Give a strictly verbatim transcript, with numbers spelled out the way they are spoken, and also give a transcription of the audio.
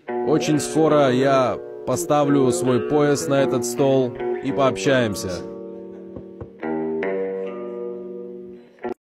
Очень скоро я поставлю свой пояс на этот стол и пообщаемся.